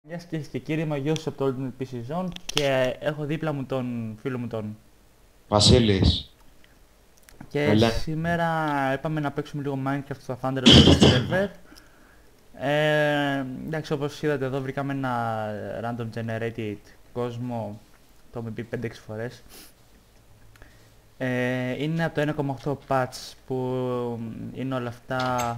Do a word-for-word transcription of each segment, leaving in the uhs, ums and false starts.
Γεια σας κυρίες και κύριοι, είμαι ο Γιώσης από το Ultimate πι σι Zone και έχω δίπλα μου τον φίλο μου τον Βασίλης. και Ελέ. σήμερα είπαμε να παίξουμε λίγο Minecraft στο Thunder Forest server. Ε, εντάξει, όπως είδατε εδώ βρήκαμε ένα random generated κόσμο, το έχουμε πει πέντε έξι φορές. Ε, είναι από το ένα κόμμα οκτώ patch που είναι όλα αυτά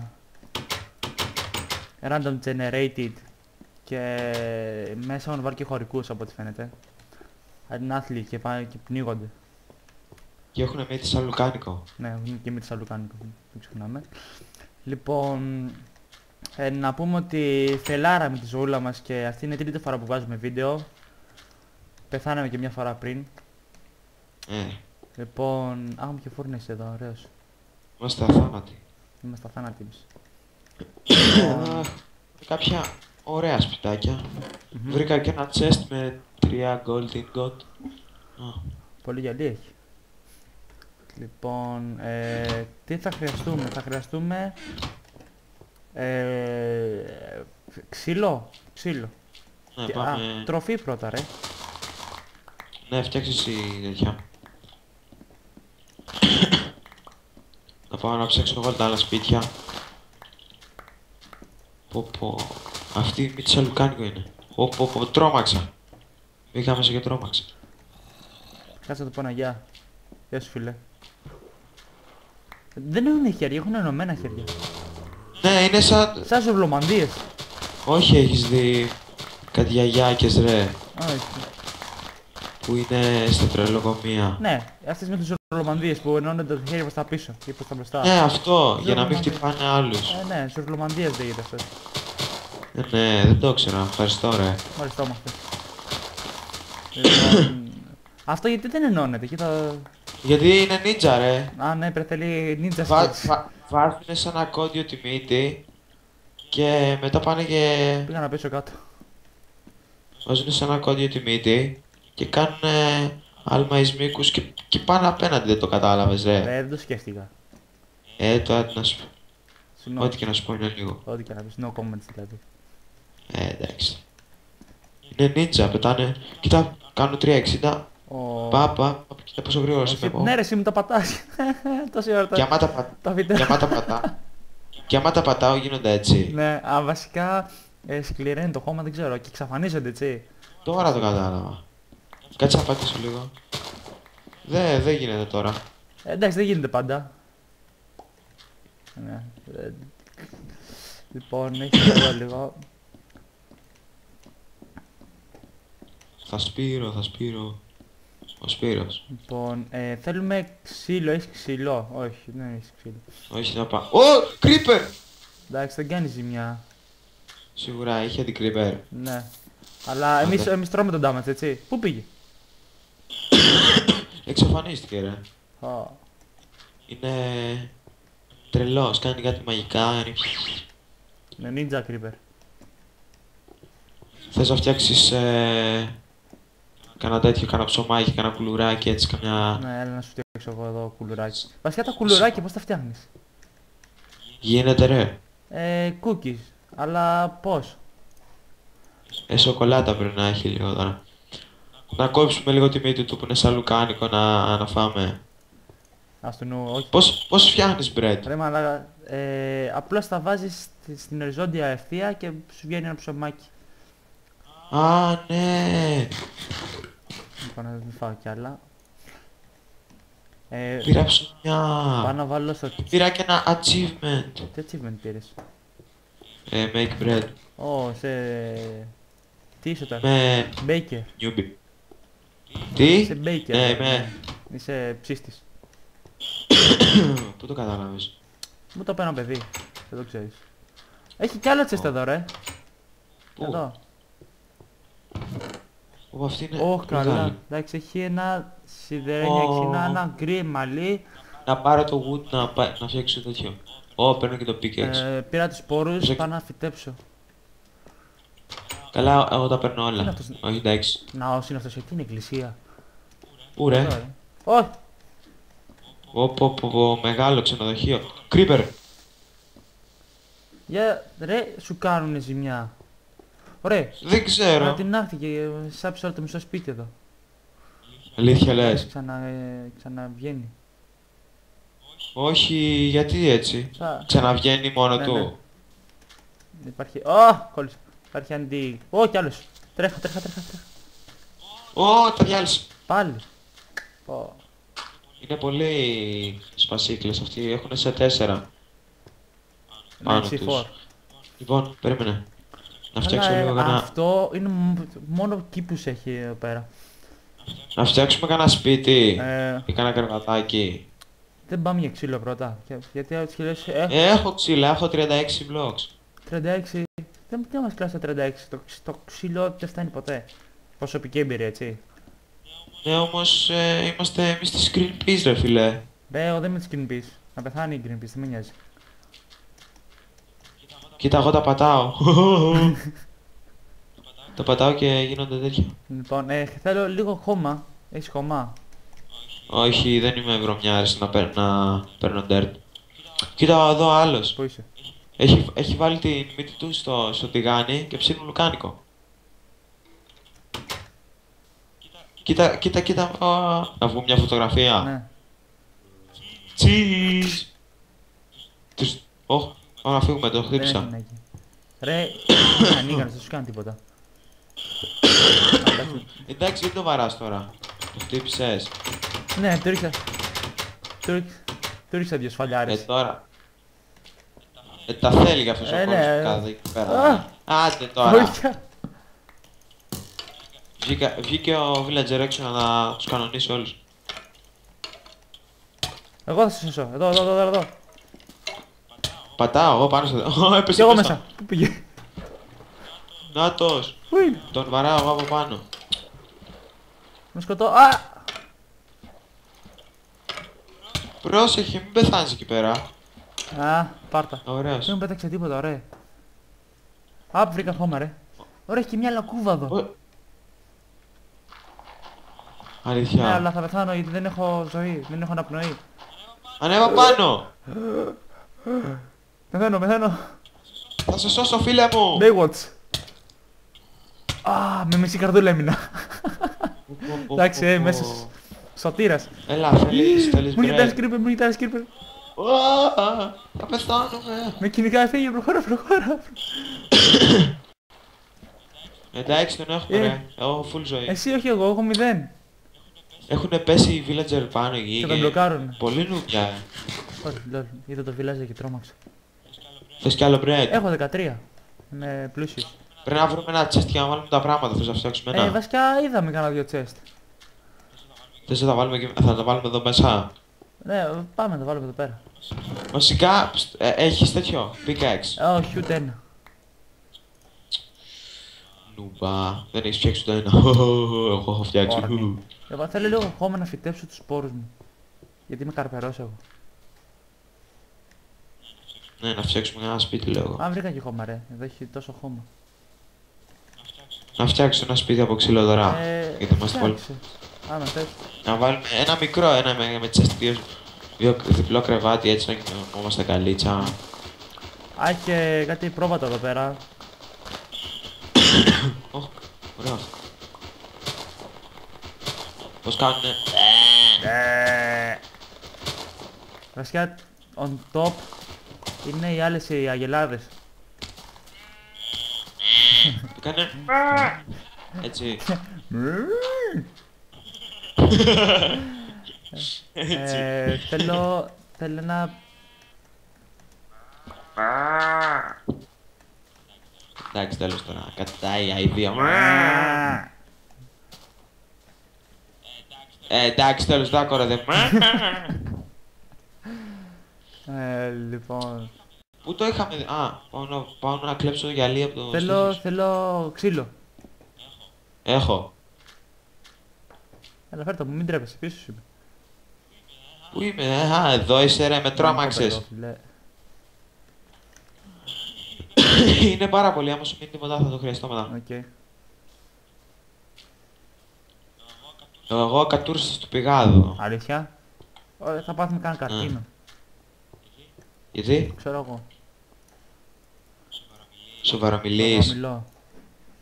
random generated και μέσα έχουν βάλει και χωρικούς από ό,τι φαίνεται. Είναι άθλοι και, πάνε και πνίγονται. Και έχουν μύτη σαν λουκάνικο. Ναι, είναι και μύτη σαν λουκάνικο, μην ξεχνάμε. Λοιπόν, ε, να πούμε ότι θελάραμε τη ζωούλα μας και αυτή είναι η τρίτη φορά που βάζουμε βίντεο. Πεθάναμε και μια φορά πριν. Ε, Λοιπόν, α, έχουμε και φούρνες εδώ, ωραίος. είμαστε αθάνατοι. Είμαστε αθάνατοι εμείς. Α, κάποια ωραία σπιτάκια. Μμμ. Βρήκα και ένα chest με τρία gold ingot. Α, Πολύ γυαλί έχει. Λοιπόν, ε, τι θα χρειαστούμε, θα χρειαστούμε ε, ξύλο, ξύλο. ναι, Και- α, πάμε. τροφή πρώτα ρε. Ναι, φτιάξεις εσύ τέτοια. Θα πάω να ψάξω εγώ τα άλλα σπίτια. Πω πω. Αυτή η μύτη σαν λουκάνικο είναι. Πω πω πω, τρόμαξα. Μπήκα μέσα και τρόμαξα. Κάτσε να το πω ένα γεια. Γεια σου φίλε. Δεν έχουν χέρια, έχουν ενωμένα χέρια. Ναι, είναι σαν... Σαν ζευλομανδίες. Όχι, έχεις δει κάτι γιαγιάκες ρε, Όχι. που είναι στα τρελοκομεία. Ναι, αυτές με τους ζευλομανδίες που ενώνονται τα χέρια προς τα πίσω ή προς τα μπροστά. Ναι, αυτό, για να μην Ζευλομανδίες. χτυπάνε άλλους. Ε, ναι, ζευλομανδίες λέγεται αυτό. Ε, ναι, δεν το ξέρω, ευχαριστώ ρε. Μάλιστα το έμαθες. Λοιπόν, αυτό γιατί δεν ενώνεται, κοίτα. Γιατί είναι νίτσα ρε. Α, ναι, πρέπει θέλει ninja Βα, skills. βα, βάζουνε σαν ακόντιο τη μύτη και μετά πάνε και... Πήγα να πέσω κάτω. Βάζουνε σαν ακόντιο τη μύτη και κάνουνε άλμα εις μήκους και, και πάνε απέναντι, δεν το κατάλαβες ρε. Ε, δεν το σκέφτηκα. Ε, το να σου... Συγγνώμη. Ό,τι και να σου πω είναι λίγο. Ό,τι και να πεις, no comments δηλαδή. Ε, εντάξει. Είναι νίτσα, πετάνε... Κοίτα, κάνουν τριακόσια εξήντα. Ο... Πάπα, κοίτα πόσο γρήγορα ο... είμαι εγώ. Ναι ρε, εσύ μου τα πατάς. Τόση ώρα Και τα, άμα τα, πα... τα βίντεο. και άμα τα πατά... και άμα τα πατάω γίνονται έτσι. Ναι, α, βασικά ε, σκληραίνει το χώμα, δεν ξέρω, και εξαφανίζονται έτσι. Τώρα το κατάλαβα. Κάτσε να πατήσω λίγο. Δε, δεν γίνεται τώρα. Ε, εντάξει, δεν γίνεται πάντα. Ναι. ε, Λοιπόν, έχει εδώ λίγο. Θα σπείρω, θα σπείρω. Ο Σπύρος. Λοιπόν, ε, θέλουμε ξύλο, έχεις ξύλο. Όχι, δεν έχεις ξύλο. Όχι να πάω. Ω! Creeper! Εντάξει, δεν κάνει ζημιά. Σίγουρα είχε την Creeper. Ναι. Αλλά εμείς, Άντε. εμείς τρώμε τον damage, έτσι. Πού πήγε? Εξαφανίστηκε ρε. Α, Είναι... τρελός, κάνει κάτι μαγικά. είναι- είναι ninja creeper. Θες να φτιάξεις... Ε... Κάνα τέτοιο, κάνα ψωμάκι, κάνα κουλουράκι έτσι, καμιά... Ναι, έλα να σου φτιάξω εγώ εδώ κουλουράκι. Βασικά τα κουλουράκια πώς τα φτιάχνεις? Γίνεται ρε. Ε, cookies. Αλλά πώς? Ε, σοκολάτα πρέπει να έχει λίγο τώρα. Να κόψουμε λίγο τη μύτη του που είναι σαν λουκάνικο να, να φάμε. Ας το νου, όχι. Πώς, πώς φτιάχνεις bread? Ρε μαλάκα, ε, απλώς τα βάζεις στη- στην οριζόντια ευθεία και σου βγαίνει ένα ψωμάκι. Α, ναι. Λοιπόν, να μην φάω κι άλλα. Ε, Πήρα πάω ψωμιά. να βάλω στο... Πήρα και ένα achievement. Τι achievement πήρες? Ε, make bread. Ω, σε... Τι είσαι τώρα? Με Baker. newbie. Τι? Είσαι baker. Ναι, ε, είμαι. Είσαι ψύστης. Πού το κατάλαβες? Μου το είπε ένα παιδί. Δεν το ξέρεις. Έχει κι άλλο chest εδώ ρε. Πού? Εδώ. Ω, αυτή είναι. Ωχ, πολύ καλά. καλή. Εντάξει, έχει ένα σιδερένιο Ω. αξίνα, ένα γκρι μαλλί. Να πάρω το wood να, πα- να φτιάξω τέτοιο. Ω, παίρνω και το pickaxe. Ε, πήρα τους σπόρους, Ζε- πάω να φυτέψω. Καλά, εγώ τα παίρνω είναι όλα. αυτός? Όχι, εντάξει. Ναός είναι αυτός, εκεί είναι εκκλησία. Πού ρε? Εδώ, ρε. Όχι! Ω, πω, πω, πω, μεγάλο ξενοδοχείο. Creeper! Για ρε, σου κάνουνε ζημιά. Ωραία. Δεν ξέρω. Ανατινάχθηκε, σάψε όλο το μισό σπίτι εδώ. Αλήθεια λες. Ξανα, ε, ξαναβγαίνει. Όχι, γιατί έτσι. Σα... Ξαναβγαίνει μόνο Ναι, του. ναι. Υπάρχει... Ω, κόλλησε. Υπάρχει αντι... Ω, κι άλλος. Τρέχα, τρέχα, τρέχα, τρέχα. Ω, τα διάλυσε. Πάλι. Ω. Είναι πολύ σπασίκλες αυτοί. Έχουν σε τέσσερα. Πάνω Ναι, σι τους. φορ. Λοιπόν, περίμενε. Να Αλλά, φτιάξω ε, λίγο κανένα... αυτό είναι μ- μόνο κήπους έχει εδώ πέρα. Να φτιάξουμε κανένα σπίτι. Ε, Ή κανένα κρεβατάκι. δεν πάμε για ξύλο πρώτα. Για- Γιατί έτσι και λες, ε, Ε, έχω ξύλα, έχω τριάντα έξι blocks. τριάντα έξι. Δεν δεν μας κλάσει τα τριάντα έξι. Το, ξ- το ξύλο δεν φτάνει ποτέ. Προσωπική εμπειρία, έτσι. Ναι, όμως ε, είμαστε εμείς στη Greenpeace ρε φίλε. Ρε, εγώ δεν είμαι της Greenpeace. Να πεθάνει η Greenpeace, δεν με νοιάζει. Κοίτα, εγώ τα πατάω. Τα πατάω και γίνονται τέτοια. Λοιπόν, ε, θέλω λίγο χώμα. Έχεις χώμα. Όχι, δεν είμαι βρωμιάρης να, παίρ, να παίρνω dirt. Κοίτα εδώ άλλος. Πού είσαι? Έχει, έχει βάλει τη μύτη του στο, στο τηγάνι και ψήνει λουκάνικο. Κοίτα, κοίτα, κοίτα. Α, να βγούμε μια φωτογραφία. Ναι. Cheese! Τους... Ωχ, πάμε να φύγουμε, το Δεν έχει χτύπησα. ανάγκη. Ρε, ανήγανος, δεν σου κάνει τίποτα. Εντάξει. Εντάξει, γιατί το βαράς τώρα. Το χτύπησες. Ναι, του ρίξα. Του ρίξα. Του ρίξα δύο Ε, σφαλιάρες. τώρα. Ε, τα θέλει για αυτός ο Ε, κόσμος ναι. που κάθεται εκεί Α. πέρα. Άντε τώρα. Βοήθεια. Βγήκα, βγήκε ο Villager έξω να τους κανονίσει όλους. Εγώ θα σε σώσω. Εδώ, εδώ, εδώ, εδώ. Πατάω εγώ πάνω στο... Ω, έπεσε Κι εγώ μέσα. μέσα. Πού πήγε? Νάτος. Πού είναι? Τον βαράω εγώ από πάνω. Με σκοτώ. Α! Πρόσεχε, μην πεθάνεις εκεί πέρα. Α, πάρτα. Ωραίος. Δεν μου πέταξε τίποτα, ωραία. Α, βρήκα χώμα, ρε. Ωραία, έχει και μια λακκούβα εδώ. Ω. Ναι, Αλήθεια. αλλά θα πεθάνω γιατί δεν έχω ζωή, δεν έχω αναπνοή. Ανέβα πάνω. Πεθαίνω, πεθαίνω. Θα σε σώσω φίλε μου. Baywatch. Α, με μισή καρδούλα έμεινα. Εντάξει, ε, μέσα σ- σωτήρας. Έλα, θέλεις, θέλεις Μου κοιτάς bread. κρύπε, μου κοιτάς κρύπε. Α, θα πεθάνουμε. Με κυνηγάει, φύγε, προχώρα, προχώρα. Εντάξει, τον έχουμε Ε. ρε. Έχω full ζωή. Εσύ όχι εγώ, έχω μηδέν. Έχουνε πέσει οι villager πάνω εκεί. Και τον μπλοκάρουν. Πολύ νουπιά. ε. Όχι, λol, είδα το village και τρόμαξα. Θες κι άλλο bread. Έχω δεκατρία. Είμαι πλούσιος. Πρέπει να βρούμε ένα chest και να βάλουμε τα πράγματα. Θες να φτιάξουμε Ε, ένα. βασικά είδαμε κανένα δυο chest. Θες να τα βάλουμε, εκεί- θα τα βάλουμε εδώ μέσα. Ναι, πάμε να το βάλουμε εδώ πέρα. Βασικά, ψ, ε, έχεις τέτοιο. Pickaxe. Ε, όχι, ούτε ένα. Νουμπά. Δεν έχεις φτιάξει το ένα. Εγώ έχω φτιάξει. Όρνη. Εγώ θέλω λίγο χώμα να φυτέψω τους σπόρους μου. Γιατί είμαι καρπερός εγώ. Ναι, να φτιάξουμε ένα σπίτι λέω εγώ. Α, βρήκα και χώμα ρε. Εδώ έχει τόσο χώμα. Να φτιάξω ένα σπίτι από ξύλο τώρα. Ε, Γιατί είμαστε πολύ. φτιάξε. Άμα θες. Να βάλουμε ένα μικρό, ένα με, με chest δύο, δύο διπλό κρεβάτι έτσι να κοιμόμαστε καλίτσα. Α, έχει και κάτι πρόβατα εδώ πέρα. Ωχ, ωραίο. Πώς κάνουνε. Ε. Βασικά, on top είναι οι άλλες οι αγελάδες. Κάνε. Έτσι. Έτσι. Ε, θέλω, θέλω ένα... Εντάξει, τέλος τώρα. Κατάει η αηδία. Ε, εντάξει, τέλος, δεν κοροϊδεύω. Ε, λοιπόν... Πού το είχαμε δει. Α, πάω να, πάω να κλέψω το γυαλί από το Θέλω, στήθος. θέλω ξύλο. Έχω. Έλα φέρ' το μου, μην τρέπεσαι, πίσω σου είμαι. Πού είμαι, ε, α, εδώ είσαι ρε, με τρόμαξες. Φίλε. Είναι πάρα πολύ, άμα σου μείνει τίποτα θα το χρειαστώ μετά. Οκ. Εγώ κατούρισα στο πηγάδο. Αλήθεια. Ε, θα πάθουμε κανένα καρτίνο. Γιατί, Ξέρω εγώ. σοβαρομιλείς. Μιλώ.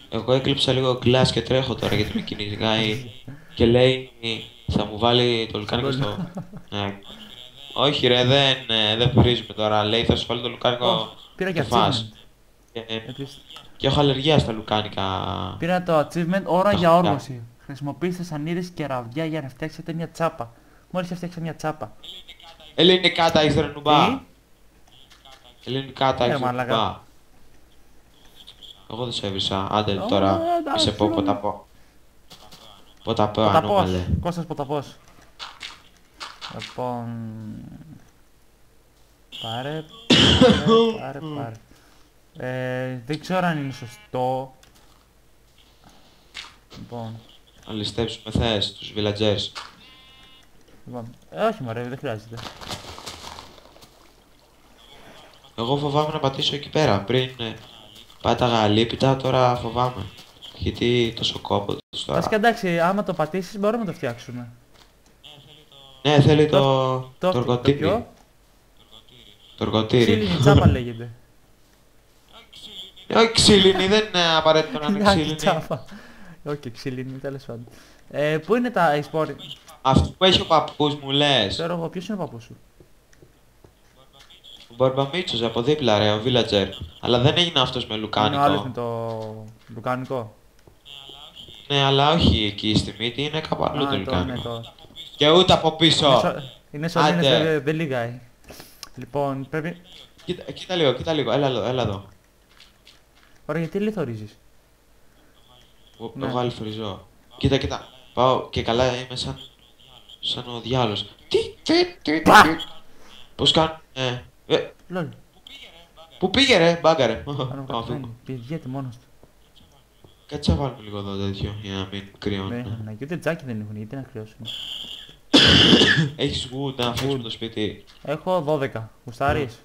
Εγώ έκλειψα λίγο glass και τρέχω τώρα γιατί με κυνηγάει και λέει θα μου βάλει το λουκάνικο στο... Ναι. Όχι ρε, δεν, ε, δεν βρίζουμε τώρα. Λέει θα σου βάλει το λουκάνικο Πήρα και και φας. achievement. Και, ε, Επίσης, και έχω αλλεργία στα λουκάνικα. πήρα το achievement ώρα Το για χαρτιά. όργωση. Χρησιμοποιήστε σανίδες και ραβδιά για να φτιάξετε μια τσάπα. Μόλις έφτιαξα μια τσάπα. Ελληνικά τα έχεις ρε νουμπά. Τι? Ελληνικά τα Ε, έχεις ρε μαλάκα. νουμπά. Εγώ δεν σε έβρισα. Άντε Ω, τώρα, μη εντάξει, σε πω ρε. ποταπώ. Ποταπώ Ποταπός. ανώμαλε. Κώστας Ποταπός. Λοιπόν... Πάρε, πάρε, πάρε, πάρε. Ε, δεν ξέρω αν είναι σωστό. Λοιπόν, Να ληστέψουμε θες τους villagers. λοιπόν, ε, όχι μωρέ, δεν χρειάζεται. Εγώ φοβάμαι να πατήσω εκεί πέρα. Πριν ε, πάταγα αλίπητα, τώρα φοβάμαι. Γιατί τόσο κόπο τους τώρα. Βασικά εντάξει, άμα το πατήσεις μπορούμε να το φτιάξουμε. Ναι, θέλει το, Το, το, το εργοτήρι. ποιο? Το εργοτήρι. Ξύλινη τσάπα λέγεται. Όχι ξύλινη, δεν είναι απαραίτητο να είναι Εντάξει, ξύλινη. τσάπα. Όχι, ξύλινη, τέλος πάντων. Ε, πού είναι τα εισπόροι? Αυτό που έχει ο παππούς μου λες. Ξέρω εγώ, ποιος είναι ο παππούς σου? Ο Μπαρμπαμίτσος από δίπλα ρε, ο villager. Αλλά δεν έγινε αυτός με Είναι ο άλλος με λουκάνικο. το λουκάνικο. Ναι, αλλά όχι εκεί στη μύτη, είναι κάπου αλλού Α, το το, ναι, λουκάνικο. το. Και ούτε από Είναι πίσω. σο- Είναι σωλήνες, Άντε. δεν δεν λυγάει. Λοιπόν, πρέπει... Κοίτα, κοίτα λίγο, κοίτα λίγο, έλα εδώ, έλα εδώ. Ωραία, γιατί λιθορίζεις? Εγώ Ναι. εγώ αληθοριζώ. Κοίτα, κοίτα. Πάω και καλά είμαι σαν, σαν ο διάλος. Τι, τι, τι, τι. Πώς κάνω, ε, ε, Λόλ, πού πήγε ρε, μπάγκα ρε. πάνω Πάω, κάτω φύγω. φαίνει. Πηγαίνει μόνος του. Κάτσε να βάλουμε λίγο εδώ τέτοιο για να μην Δεν κρυώνει. έχουν ανάγκη, ούτε τζάκι δεν έχουν, γιατί να κρυώσουν. Έχεις wood να φτιάξουμε το σπίτι. Έχω δώδεκα. Γουστάρεις?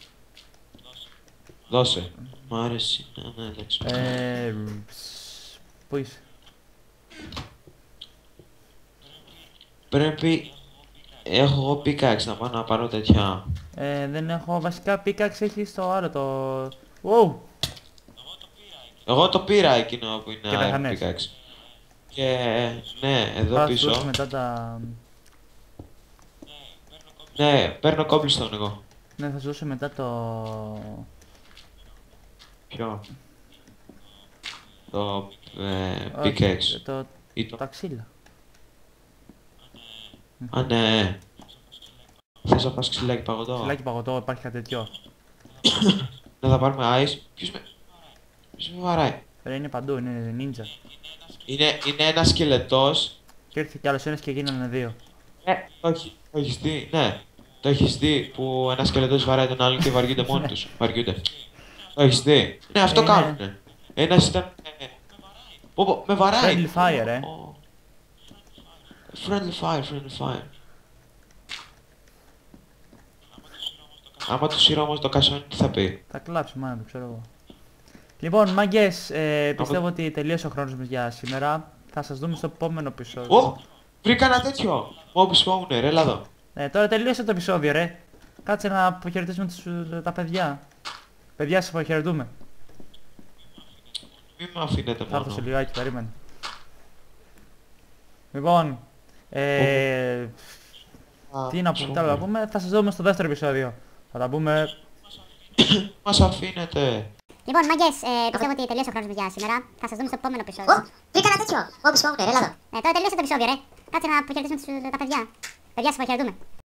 Δώσε. Μ' άρεσε να ανέλεξω. Ε, ψ, πού είσαι? Πρέπει... Έχω εγώ πίκαξ να πάω να πάρω τέτοια. Ε, δεν έχω, βασικά πίκαξ έχει στο άλλο το... Wow! Εγώ το πήρα εκείνο που Και είναι τα iron χανές. pickaxe. Και ναι, εδώ Θα σου δώσω πίσω. μετά τα... Ναι, παίρνω cobblestone εγώ. Ναι, θα σου δώσω μετά το... Ποιο? Το ε, Όχι, pickaxe. το... Ή το... τα ξύλα. Α, ναι. Θες να πας ξυλάκι παγωτό? Ξυλάκι παγωτό, υπάρχει κάτι τέτοιο. Να θα πάρουμε ice. Ποιος με... Ποιος με βαράει? Ρε, είναι παντού, είναι ninja. Είναι, είναι ένας σκελετός. Και ήρθε κι άλλος ένας και γίνανε δύο. Ε, όχι, το έχεις δει, ναι. Το έχεις δει που ένας σκελετός βαράει τον άλλον και βαριούνται μόνοι τους. Βαριούνται. Το έχεις δει. Ναι, αυτό Ε, κάνουνε. Ένας ήταν... ε, Πω, πω, με βαράει. Friendly fire, ε. Ω. Friendly fire, friendly fire. Άμα του σύρω όμως το κασόνι τι θα πει? Θα κλάψει, μάνα το ξέρω εγώ. Λοιπόν, μάγκες, ε, πιστεύω ότι τελείωσε ο χρόνος μας για σήμερα. Θα σας δούμε στο επόμενο επεισόδιο. Ω! Βρήκα ένα τέτοιο! Mob spawner, έλα εδώ. Ε, τώρα τελείωσε το επεισόδιο, ρε. Κάτσε να αποχαιρετήσουμε τους, τα παιδιά. Παιδιά, σας αποχαιρετούμε. Μη με αφήνετε Θα έρθω σε μόνο. λιγάκι, περίμενε. Λοιπόν, ε, τι να πούμε, τώρα να πούμε, θα σας δούμε στο δεύτερο επεισόδιο. Θα τα πούμε. Μας αφήνετε. Λοιπόν, μάγκες, ε, πιστεύω ότι τελείωσε ο χρόνος μας για σήμερα. Θα σας δούμε στο επόμενο επεισόδιο. Ω, βρήκα ένα τέτοιο! Mob spawner, έλα εδώ. Ε, τώρα τελείωσε το επεισόδιο, ρε. Κάτσε να αποχαιρετήσουμε τους, τα παιδιά. Παιδιά, σας αποχαιρετούμε.